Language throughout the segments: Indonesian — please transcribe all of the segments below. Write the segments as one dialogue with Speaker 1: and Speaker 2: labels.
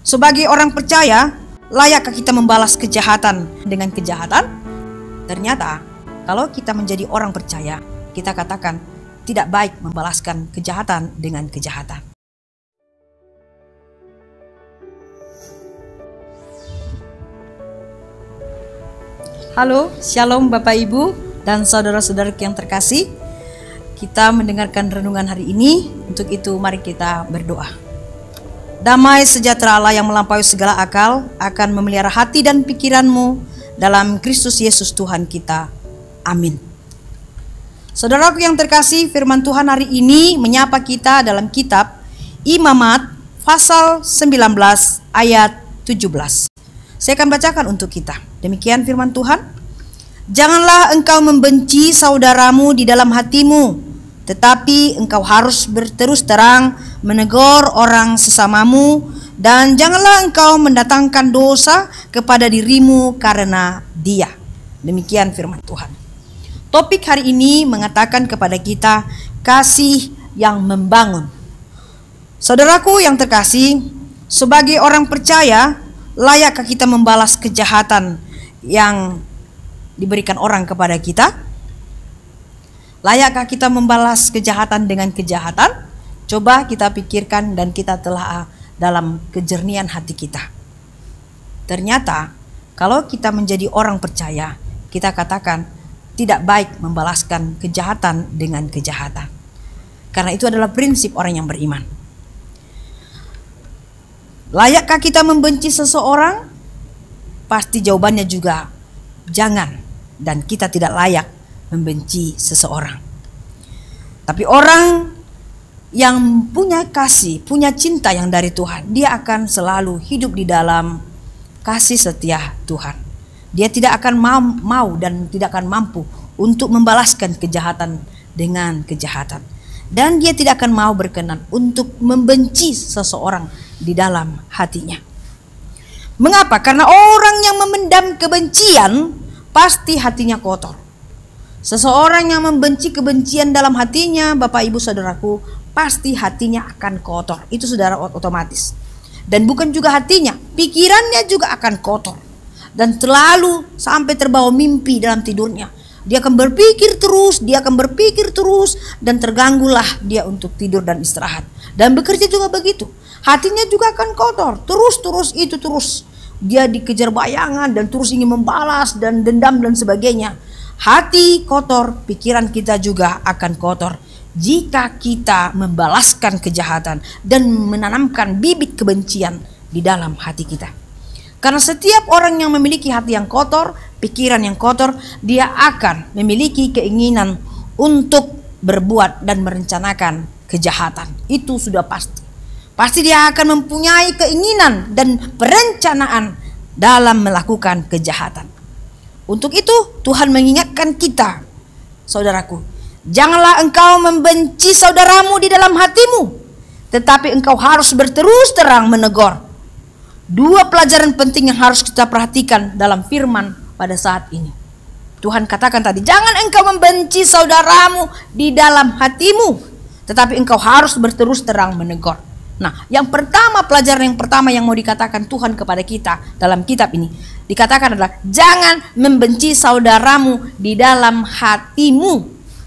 Speaker 1: Sebagai orang percaya, layakkah kita membalas kejahatan dengan kejahatan? Ternyata, kalau kita menjadi orang percaya, kita katakan tidak baik membalaskan kejahatan dengan kejahatan. Halo, Shalom Bapak Ibu dan saudara-saudara yang terkasih. Kita mendengarkan renungan hari ini. Untuk itu mari kita berdoa. Damai sejahtera Allah yang melampaui segala akal akan memelihara hati dan pikiranmu dalam Kristus Yesus Tuhan kita. Amin. Saudaraku yang terkasih, firman Tuhan hari ini menyapa kita dalam kitab Imamat pasal 19 ayat 17. Saya akan bacakan untuk kita. Demikian firman Tuhan. Janganlah engkau membenci saudaramu di dalam hatimu, tetapi engkau harus berterus terang menegur orang sesamamu, dan janganlah engkau mendatangkan dosa kepada dirimu karena dia. Demikian firman Tuhan. Topik hari ini mengatakan kepada kita kasih yang membangun. Saudaraku yang terkasih, sebagai orang percaya, layakkah kita membalas kejahatan yang diberikan orang kepada kita? Layakkah kita membalas kejahatan dengan kejahatan? Coba kita pikirkan dan kita telah dalam kejernihan hati kita. Ternyata kalau kita menjadi orang percaya, kita katakan tidak baik membalaskan kejahatan dengan kejahatan. Karena itu adalah prinsip orang yang beriman. Layakkah kita membenci seseorang? Pasti jawabannya juga jangan, dan kita tidak layak membenci seseorang. Tapi orang yang punya kasih, punya cinta yang dari Tuhan, dia akan selalu hidup di dalam kasih setia Tuhan. Dia tidak akan mau dan tidak akan mampu untuk membalaskan kejahatan dengan kejahatan. Dan dia tidak akan mau berkenan untuk membenci seseorang di dalam hatinya. Mengapa? Karena orang yang memendam kebencian pasti hatinya kotor. Seseorang yang membenci kebencian dalam hatinya, Bapak Ibu Saudaraku, pasti hatinya akan kotor. Itu saudara otomatis. Dan bukan juga hatinya, pikirannya juga akan kotor. Dan selalu sampai terbawa mimpi dalam tidurnya. Dia akan berpikir terus, dan terganggulah dia untuk tidur dan istirahat. Dan bekerja juga begitu. Hatinya juga akan kotor, terus. Dia dikejar bayangan dan terus ingin membalas dan dendam dan sebagainya. Hati kotor, pikiran kita juga akan kotor jika kita membalaskan kejahatan dan menanamkan bibit kebencian di dalam hati kita. Karena setiap orang yang memiliki hati yang kotor, pikiran yang kotor, dia akan memiliki keinginan untuk berbuat dan merencanakan kejahatan. Itu sudah pasti. Pasti dia akan mempunyai keinginan dan perencanaan dalam melakukan kejahatan. Untuk itu Tuhan mengingatkan kita, saudaraku, janganlah engkau membenci saudaramu di dalam hatimu, tetapi engkau harus berterus terang menegur. Dua pelajaran penting yang harus kita perhatikan dalam firman pada saat ini. Tuhan katakan tadi, jangan engkau membenci saudaramu di dalam hatimu, tetapi engkau harus berterus terang menegur. Nah, pelajaran yang pertama yang mau dikatakan Tuhan kepada kita dalam kitab ini, dikatakan adalah jangan membenci saudaramu di dalam hatimu.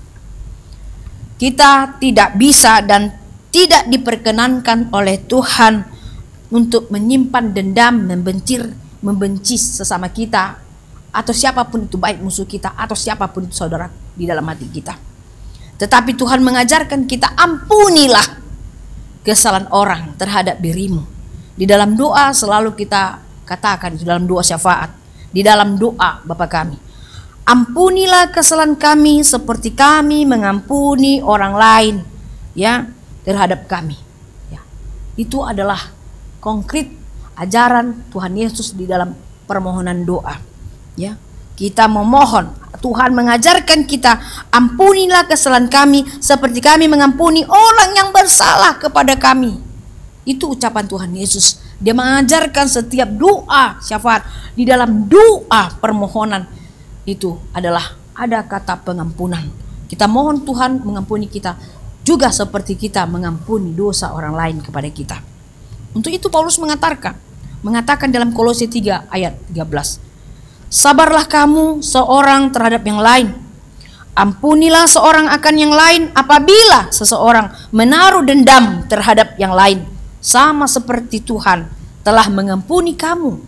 Speaker 1: Kita tidak bisa dan tidak diperkenankan oleh Tuhan untuk menyimpan dendam, membenci sesama kita, atau siapapun itu, baik musuh kita atau siapapun itu saudara, di dalam hati kita. Tetapi Tuhan mengajarkan kita, ampunilah kesalahan orang terhadap dirimu. Di dalam doa selalu kita katakan, di dalam doa syafaat, di dalam doa Bapa kami, ampunilah kesalahan kami seperti kami mengampuni orang lain ya terhadap kami. Ya. Itu adalah konkret ajaran Tuhan Yesus di dalam permohonan doa. Ya, kita memohon, Tuhan mengajarkan kita, ampunilah kesalahan kami seperti kami mengampuni orang yang bersalah kepada kami. Itu ucapan Tuhan Yesus. Dia mengajarkan setiap doa syafaat, di dalam doa permohonan itu adalah ada kata pengampunan. Kita mohon Tuhan mengampuni kita juga seperti kita mengampuni dosa orang lain kepada kita. Untuk itu Paulus mengatakan dalam Kolose 3 ayat 13, sabarlah kamu seorang terhadap yang lain. Ampunilah seorang akan yang lain apabila seseorang menaruh dendam terhadap yang lain, sama seperti Tuhan telah mengampuni kamu.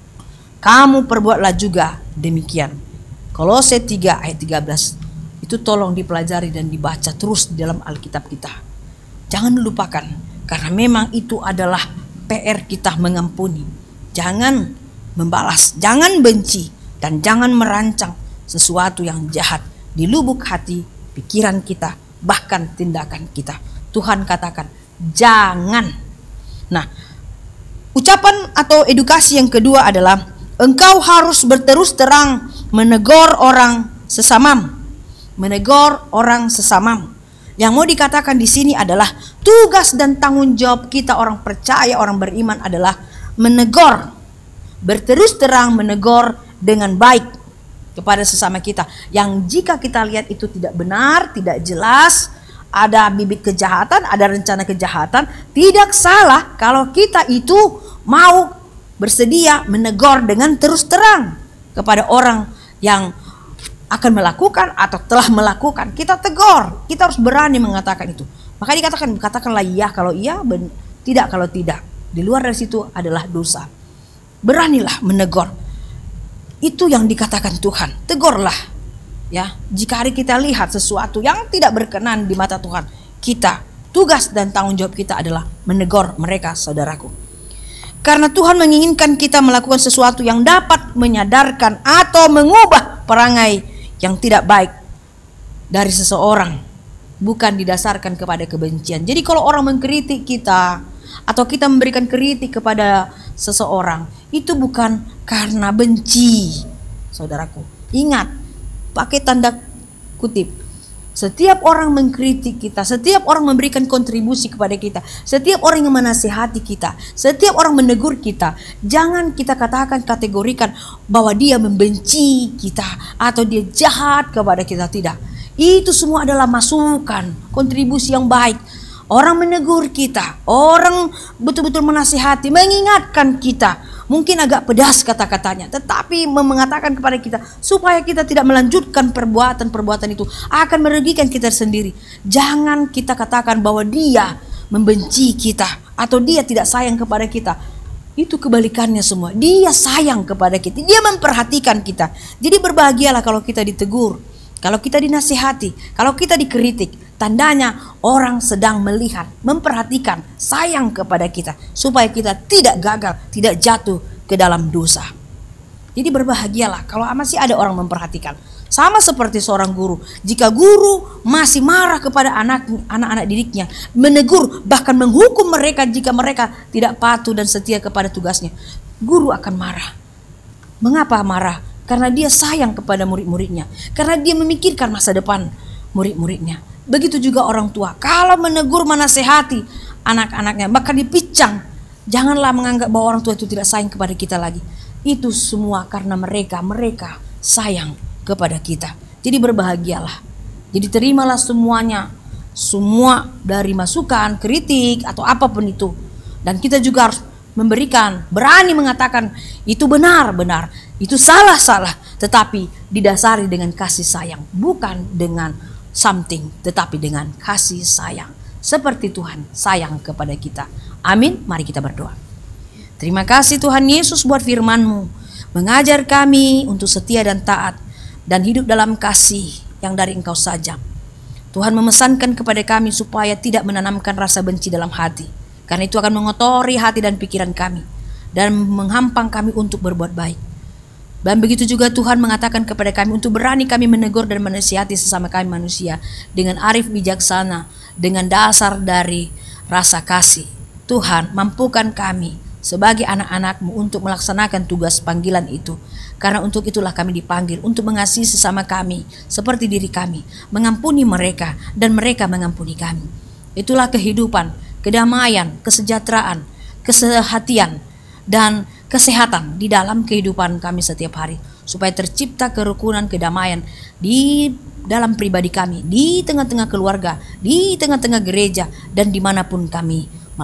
Speaker 1: Kamu perbuatlah juga demikian. Kolose 3 ayat 13. Itu tolong dipelajari dan dibaca terus di dalam Alkitab kita. Jangan lupakan, karena memang itu adalah PR kita, mengampuni. Jangan membalas, jangan benci, dan jangan merancang sesuatu yang jahat di lubuk hati, pikiran kita, bahkan tindakan kita. Tuhan katakan, jangan. Nah, ucapan atau edukasi yang kedua adalah, engkau harus berterus terang menegur orang sesamamu. Menegur orang sesamamu. Yang mau dikatakan di sini adalah tugas dan tanggung jawab kita orang percaya, orang beriman adalah menegur, berterus terang menegur dengan baik kepada sesama kita. Yang jika kita lihat itu tidak benar, tidak jelas, ada bibit kejahatan, ada rencana kejahatan, tidak salah kalau kita itu mau bersedia menegur dengan terus terang kepada orang yang akan melakukan atau telah melakukan. Kita tegur, kita harus berani mengatakan itu. Maka dikatakan, katakanlah iya kalau iya, tidak kalau tidak. Di luar dari situ adalah dosa. Beranilah menegur. Itu yang dikatakan Tuhan, tegurlah. Ya, jika hari kita lihat sesuatu yang tidak berkenan di mata Tuhan, kita, tugas dan tanggung jawab kita adalah menegur mereka, saudaraku. Karena Tuhan menginginkan kita melakukan sesuatu yang dapat menyadarkan atau mengubah perangai yang tidak baik dari seseorang, bukan didasarkan kepada kebencian. Jadi kalau orang mengkritik kita atau kita memberikan kritik kepada seseorang, itu bukan karena benci, saudaraku. Ingat, pakai tanda kutip. Setiap orang mengkritik kita, setiap orang memberikan kontribusi kepada kita, setiap orang yang menasihati kita, setiap orang menegur kita, jangan kita katakan, kategorikan bahwa dia membenci kita atau dia jahat kepada kita. Tidak. Itu semua adalah masukan, kontribusi yang baik. Orang menegur kita, orang betul-betul menasihati, mengingatkan kita. Mungkin agak pedas kata-katanya, tetapi mengatakan kepada kita supaya kita tidak melanjutkan perbuatan-perbuatan itu, akan merugikan kita sendiri. Jangan kita katakan bahwa dia membenci kita atau dia tidak sayang kepada kita. Itu kebalikannya semua. Dia sayang kepada kita, dia memperhatikan kita. Jadi berbahagialah kalau kita ditegur, kalau kita dinasihati, kalau kita dikritik. Tandanya orang sedang melihat, memperhatikan, sayang kepada kita, supaya kita tidak gagal, tidak jatuh ke dalam dosa. Jadi berbahagialah kalau masih ada orang memperhatikan. Sama seperti seorang guru, jika guru masih marah kepada anak-anak didiknya, menegur, bahkan menghukum mereka jika mereka tidak patuh dan setia kepada tugasnya, guru akan marah. Mengapa marah? Karena dia sayang kepada murid-muridnya, karena dia memikirkan masa depan murid-muridnya. Begitu juga orang tua, kalau menegur, menasehati anak-anaknya, maka dipincang. Janganlah menganggap bahwa orang tua itu tidak sayang kepada kita lagi. Itu semua karena mereka sayang kepada kita. Jadi berbahagialah. Jadi terimalah semuanya, semua dari masukan, kritik atau apapun itu. Dan kita juga harus memberikan, berani mengatakan itu benar, itu salah. Tetapi didasari dengan kasih sayang, bukan dengan something, tetapi dengan kasih sayang, seperti Tuhan sayang kepada kita. Amin. Mari kita berdoa. Terima kasih Tuhan Yesus buat firman-Mu, mengajar kami untuk setia dan taat dan hidup dalam kasih yang dari Engkau saja. Tuhan memesankan kepada kami supaya tidak menanamkan rasa benci dalam hati, karena itu akan mengotori hati dan pikiran kami dan menghampang kami untuk berbuat baik. Dan begitu juga Tuhan mengatakan kepada kami untuk berani kami menegur dan menasihati sesama kami manusia dengan arif bijaksana, dengan dasar dari rasa kasih. Tuhan, mampukan kami sebagai anak-anak-Mu untuk melaksanakan tugas panggilan itu. Karena untuk itulah kami dipanggil untuk mengasihi sesama kami seperti diri kami, mengampuni mereka dan mereka mengampuni kami. Itulah kehidupan, kedamaian, kesejahteraan, kesehatian, dan kesehatan di dalam kehidupan kami setiap hari, supaya tercipta kerukunan, kedamaian di dalam pribadi kami, di tengah-tengah keluarga, di tengah-tengah gereja, dan dimanapun kami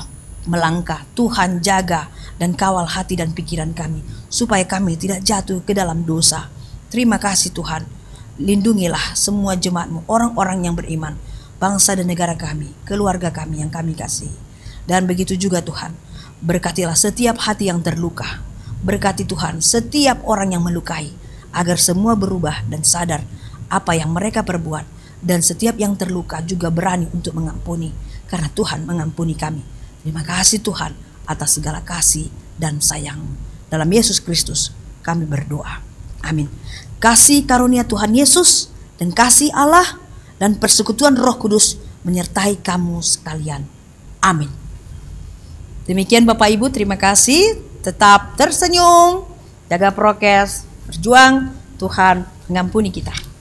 Speaker 1: melangkah. Tuhan jaga dan kawal hati dan pikiran kami, supaya kami tidak jatuh ke dalam dosa. Terima kasih Tuhan. Lindungilah semua jemaat-Mu, orang-orang yang beriman, bangsa dan negara kami, keluarga kami yang kami kasih. Dan begitu juga Tuhan, berkatilah setiap hati yang terluka. Berkati Tuhan setiap orang yang melukai, agar semua berubah dan sadar apa yang mereka perbuat. Dan setiap yang terluka juga berani untuk mengampuni, karena Tuhan mengampuni kami. Terima kasih Tuhan atas segala kasih dan sayang. Dalam Yesus Kristus kami berdoa. Amin. Kasih karunia Tuhan Yesus dan kasih Allah dan persekutuan Roh Kudus menyertai kamu sekalian. Amin. Demikian Bapak Ibu, terima kasih. Tetap tersenyum, jaga prokes, berjuang, Tuhan mengampuni kita.